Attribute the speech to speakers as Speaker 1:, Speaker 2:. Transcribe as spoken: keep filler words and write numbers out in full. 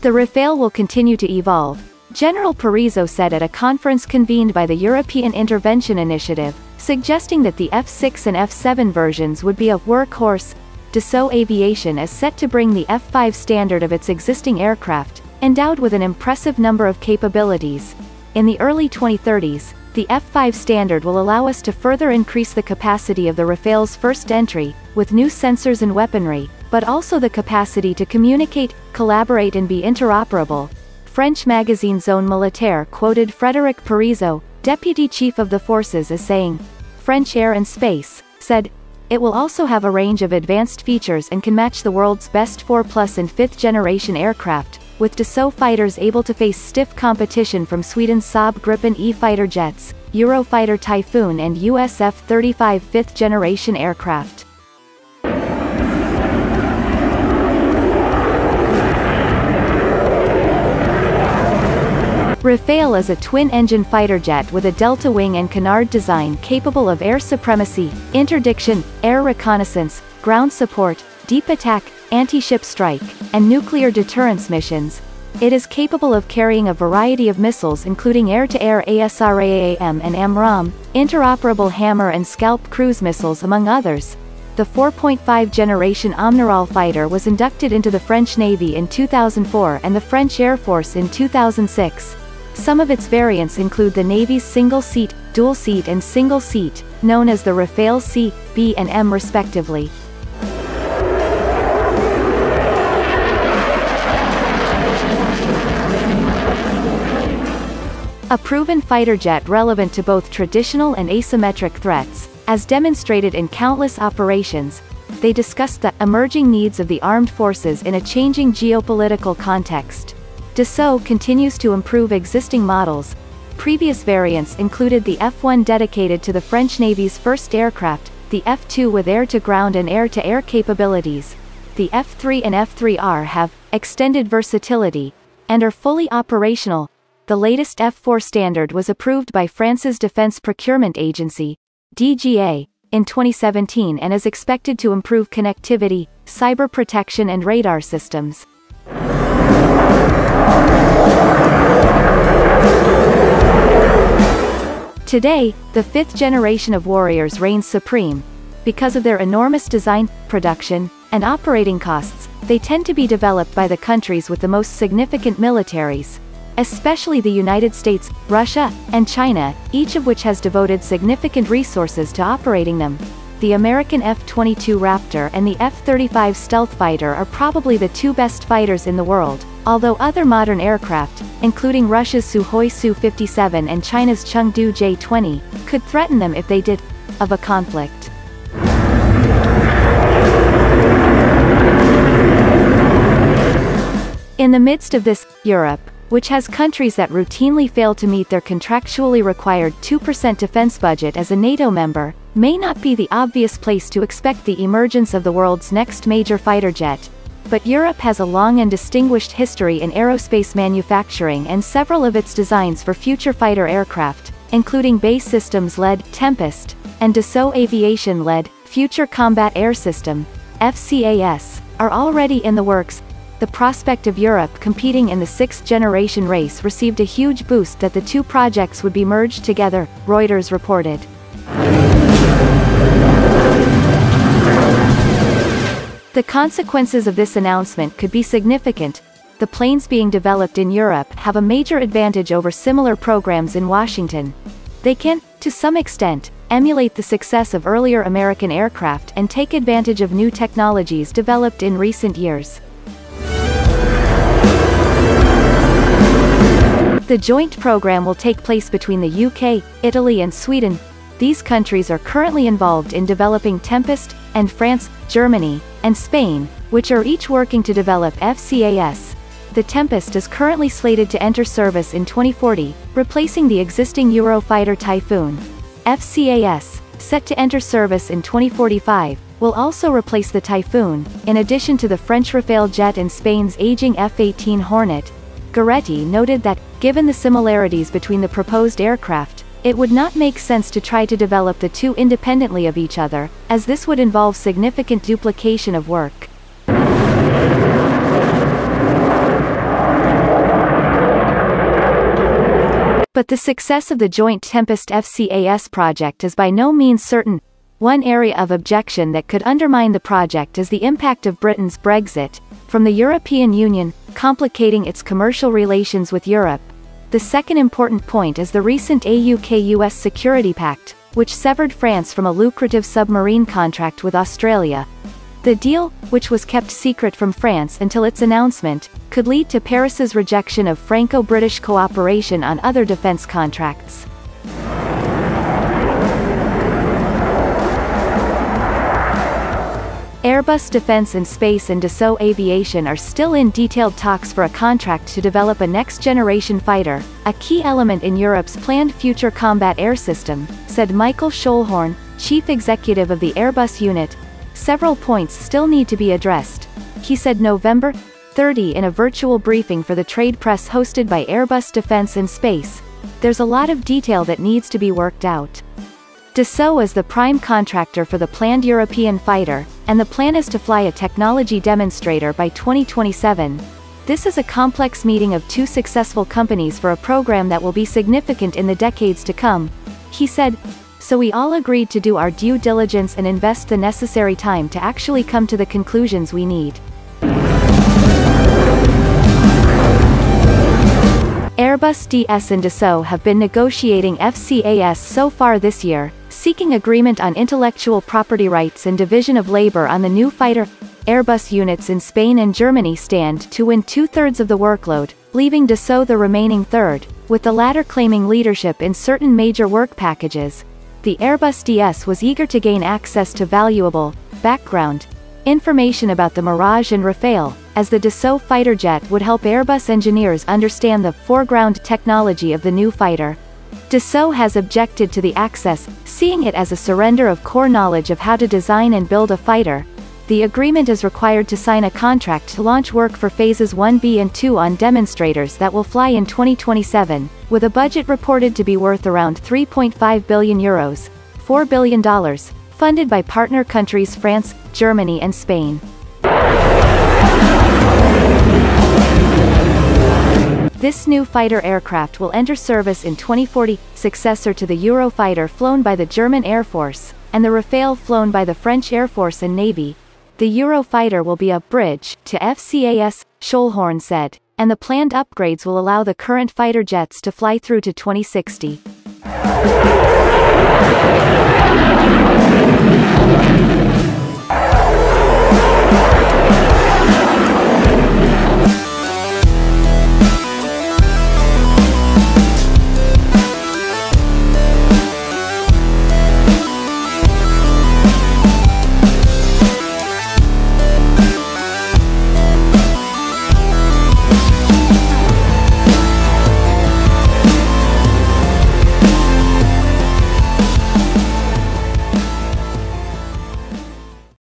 Speaker 1: The Rafale will continue to evolve, General Parisot said at a conference convened by the European Intervention Initiative, suggesting that the F six and F seven versions would be a workhorse. Dassault Aviation is set to bring the F five standard of its existing aircraft, endowed with an impressive number of capabilities. In the early twenty thirties, the F five standard will allow us to further increase the capacity of the Rafale's first entry, with new sensors and weaponry, but also the capacity to communicate, collaborate and be interoperable. French magazine Zone Militaire quoted Frédéric Parisot, deputy chief of the forces, as saying, "French Air and Space," said, "It will also have a range of advanced features and can match the world's best four plus and fifth generation aircraft, with Dassault fighters able to face stiff competition from Sweden's Saab Gripen E fighter jets, Eurofighter Typhoon and U S F thirty-five fifth generation aircraft." Rafale is a twin-engine fighter jet with a delta wing and canard design capable of air supremacy, interdiction, air reconnaissance, ground support, deep attack, anti-ship strike, and nuclear deterrence missions. It is capable of carrying a variety of missiles including air-to-air ASRAAM and AMRAAM, interoperable Hammer and Scalp cruise missiles among others. The four point five generation Omniral fighter was inducted into the French Navy in two thousand four and the French Air Force in two thousand six. Some of its variants include the Navy's single-seat, dual-seat and single-seat, known as the Rafale C, B and M respectively. A proven fighter jet relevant to both traditional and asymmetric threats, as demonstrated in countless operations. They discussed the emerging needs of the armed forces in a changing geopolitical context. Dassault continues to improve existing models. Previous variants included the F one dedicated to the French Navy's first aircraft, the F two with air-to-ground and air-to-air capabilities. The F three and F three R have extended versatility and are fully operational. The latest F four standard was approved by France's Defense Procurement Agency, D G A, in twenty seventeen and is expected to improve connectivity, cyber protection and radar systems. Today, the fifth generation of Warriors reigns supreme. Because of their enormous design, production, and operating costs, they tend to be developed by the countries with the most significant militaries, especially the United States, Russia, and China, each of which has devoted significant resources to operating them. The American F twenty-two Raptor and the F thirty-five stealth fighter are probably the two best fighters in the world, although other modern aircraft, including Russia's Sukhoi Su fifty-seven and China's Chengdu J twenty, could threaten them if they did of a conflict. In the midst of this, Europe, which has countries that routinely fail to meet their contractually required two percent defense budget as a NATO member, may not be the obvious place to expect the emergence of the world's next major fighter jet. But Europe has a long and distinguished history in aerospace manufacturing, and several of its designs for future fighter aircraft, including B A E Systems-led Tempest, and Dassault Aviation-led Future Combat Air System, F C A S, are already in the works. The prospect of Europe competing in the sixth-generation race received a huge boost that the two projects would be merged together, Reuters reported. The consequences of this announcement could be significant. The planes being developed in Europe have a major advantage over similar programs in Washington. They can, to some extent, emulate the success of earlier American aircraft and take advantage of new technologies developed in recent years. The joint program will take place between the U K, Italy and Sweden. These countries are currently involved in developing Tempest, and France, Germany, and Spain, which are each working to develop F C A S. The Tempest is currently slated to enter service in twenty forty, replacing the existing Eurofighter Typhoon. F C A S, set to enter service in twenty forty-five, will also replace the Typhoon, in addition to the French Rafale jet and Spain's aging F eighteen Hornet. Goretti noted that, given the similarities between the proposed aircraft, it would not make sense to try to develop the two independently of each other, as this would involve significant duplication of work. But the success of the joint Tempest F C A S project is by no means certain. One area of objection that could undermine the project is the impact of Britain's Brexit from the European Union, complicating its commercial relations with Europe. The second important point is the recent A U K U S Security Pact, which severed France from a lucrative submarine contract with Australia. The deal, which was kept secret from France until its announcement, could lead to Paris's rejection of Franco-British cooperation on other defence contracts. Airbus Defence and Space and Dassault Aviation are still in detailed talks for a contract to develop a next-generation fighter, a key element in Europe's planned future combat air system, said Michael Schöllhorn, chief executive of the Airbus unit. Several points still need to be addressed, he said November thirtieth in a virtual briefing for the trade press hosted by Airbus Defence and Space. There's a lot of detail that needs to be worked out. Dassault is the prime contractor for the planned European fighter, and the plan is to fly a technology demonstrator by twenty twenty-seven. This is a complex meeting of two successful companies for a program that will be significant in the decades to come, he said. So we all agreed to do our due diligence and invest the necessary time to actually come to the conclusions we need. Airbus D S and Dassault have been negotiating F C A S so far this year, seeking agreement on intellectual property rights and division of labor on the new fighter. Airbus units in Spain and Germany stand to win two-thirds of the workload, leaving Dassault the remaining third, with the latter claiming leadership in certain major work packages. The Airbus D S was eager to gain access to valuable background information about the Mirage and Rafale, as the Dassault fighter jet would help Airbus engineers understand the foreground technology of the new fighter. Dassault has objected to the access, seeing it as a surrender of core knowledge of how to design and build a fighter. The agreement is required to sign a contract to launch work for phases one B and two on demonstrators that will fly in twenty twenty-seven, with a budget reported to be worth around three point five billion euros, four billion dollars, funded by partner countries France, Germany and Spain. This new fighter aircraft will enter service in twenty forty, successor to the Eurofighter flown by the German Air Force, and the Rafale flown by the French Air Force and Navy. The Eurofighter will be a bridge to F C A S, Schöllhorn said, and the planned upgrades will allow the current fighter jets to fly through to twenty sixty.